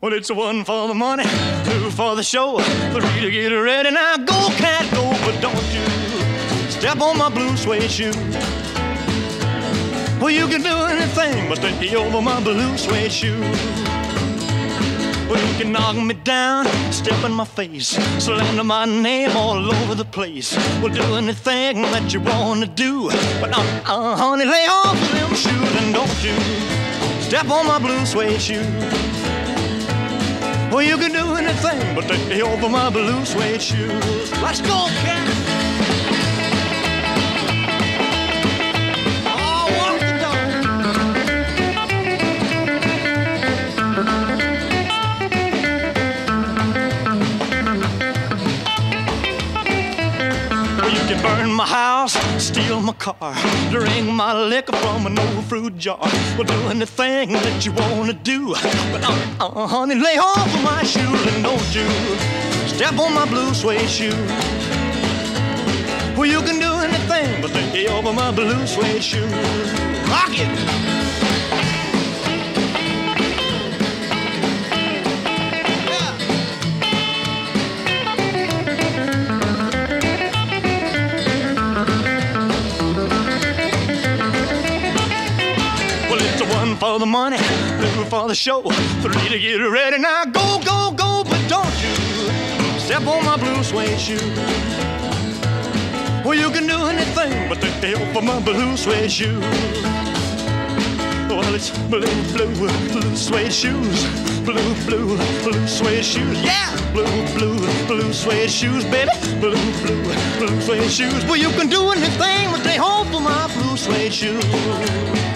Well, it's one for the money, two for the show, three to get ready. Now go, cat, go, but don't you step on my blue suede shoe. Well, you can do anything but take over my blue suede shoe. Well, you can knock me down, step in my face, slander my name all over the place. Well, do anything that you wanna do, but honey, lay off of them shoes and don't you step on my blue suede shoe. Well, you can do anything but take over my blue suede shoes. Let's go, cat! Burn my house, steal my car, drink my liquor from an old fruit jar. Well, do anything that you wanna do, but honey, lay off of my shoes and don't you step on my blue suede shoe. Well, you can do anything but lay over my blue suede shoe. Rock it! One for the money, two for the show, three to get ready. Now go, go, go, but don't you step on my blue suede shoe. Well, you can do anything but take over my blue suede shoe. Well, it's blue, blue, blue suede shoes, blue, blue, blue suede shoes. Yeah, blue, blue, blue suede shoes, baby, blue, blue, blue suede shoes. Well, you can do anything but take over my blue suede shoes.